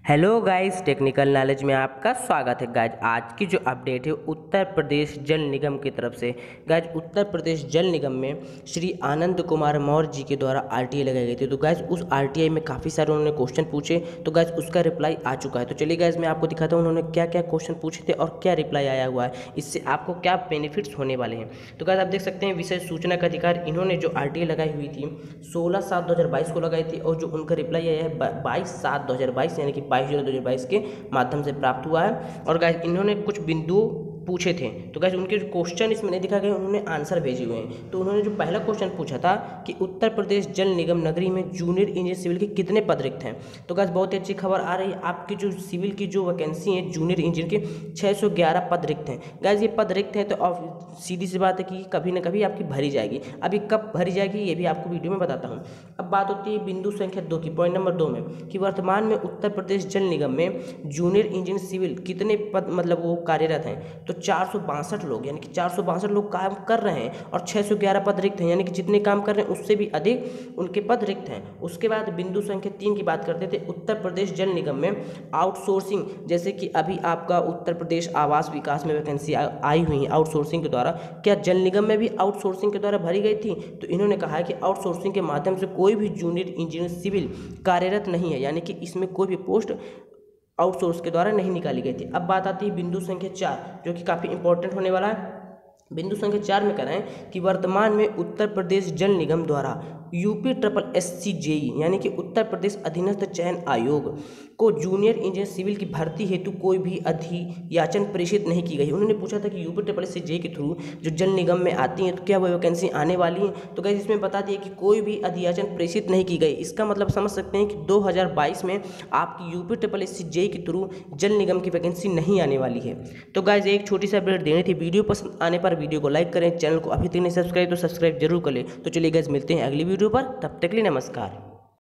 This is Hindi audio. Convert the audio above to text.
हेलो गाइस, टेक्निकल नॉलेज में आपका स्वागत है। गाइज आज की जो अपडेट है उत्तर प्रदेश जल निगम की तरफ से। गाइज उत्तर प्रदेश जल निगम में श्री आनंद कुमार मौर्य जी के द्वारा आरटीआई लगाई गई थी। तो गाइज उस आरटीआई में काफ़ी सारे उन्होंने क्वेश्चन पूछे, तो गाइज उसका रिप्लाई आ चुका है। तो चलिए गाइज मैं आपको दिखाता हूँ उन्होंने क्या क्या क्वेश्चन पूछे थे और क्या रिप्लाई आया हुआ है, इससे आपको क्या बेनिफिट्स होने वाले हैं। तो गाइज आप देख सकते हैं विषय सूचना का अधिकार, इन्होंने जो आरटीआई लगाई हुई थी 16/7/2022 को लगाई थी और जो उनका रिप्लाई आया है 22/7/2022 यानी कि 22/0/2022 के माध्यम से प्राप्त हुआ है। और गाइस इन्होंने कुछ बिंदु पूछे थे, तो गाइस उनके जो क्वेश्चन इसमें नहीं दिखा गया, उन्होंने आंसर भेजे हुए हैं। तो उन्होंने जो पहला क्वेश्चन पूछा था कि उत्तर प्रदेश जल निगम नगरी में जूनियर इंजीनियर सिविल के कितने पद रिक्त हैं। तो गाइस बहुत ही अच्छी खबर आ रही है, आपकी जो सिविल की जो वैकेंसी है जूनियर इंजीनियर के 611 पद रिक्त हैं। गाइस ये पद रिक्त हैं तो सीधी सी बात है कि कभी ना कभी आपकी भरी जाएगी। अभी कब भरी जाएगी ये भी आपको वीडियो में बताता हूँ। अब बात होती है बिंदु संख्या 2 की, पॉइंट नंबर 2 में, कि वर्तमान में उत्तर प्रदेश जल निगम में जूनियर इंजीनियर सिविल कितने पद मतलब वो कार्यरत हैं। तो 462 लोग, यानी कि 462 लोग काम कर रहे हैं और 611 पद रिक्त हैं, यानी कि जितने काम कर रहे हैं उससे भी अधिक उनके पद रिक्त हैं। उसके बाद बिंदु संख्या 3 की बात करते थे, उत्तर प्रदेश जल निगम में आउटसोर्सिंग, जैसे कि अभी आपका उत्तर प्रदेश आवास विकास में वैकेंसी आई हुई है आउटसोर्सिंग के द्वारा, क्या जल निगम में भी आउटसोर्सिंग के द्वारा भरी गई थी। तो इन्होंने कहा है कि आउटसोर्सिंग के माध्यम से कोई भी जूनियर इंजीनियर सिविल कार्यरत नहीं है, यानी कि इसमें कोई भी पोस्ट आउटसोर्स के द्वारा नहीं निकाली गई थी। अब बात आती है बिंदु संख्या 4, जो कि काफ़ी इंपॉर्टेंट होने वाला है। बिंदु संख्या 4 में कह रहे हैं कि वर्तमान में उत्तर प्रदेश जल निगम द्वारा UPSSC-JEE यानी कि उत्तर प्रदेश अधीनस्थ चयन आयोग को जूनियर इंजीनियर सिविल की भर्ती हेतु कोई भी अधियाचन प्रेषित नहीं की गई। उन्होंने पूछा था कि UPSSC-JEE के थ्रू जो जल निगम में आती हैं तो क्या वो वैकेंसी आने वाली है। तो गाइस इसमें बता दिया कि कोई भी अधियाचन प्रेषित नहीं की गई। इसका मतलब समझ सकते हैं कि 2022 में आपकी UPSSC-JEE के थ्रू जल निगम की वैकेंसी नहीं आने वाली है। तो गाइस एक छोटी सी अपडेट देनी थी। वीडियो पसंद आने पर वीडियो को लाइक करें, चैनल को अभी तक नहीं सब्सक्राइब तो सब्सक्राइब जरूर करें। तो चलिए गाइस मिलते हैं अगली वीडियो पर, तब तक के लिए नमस्कार।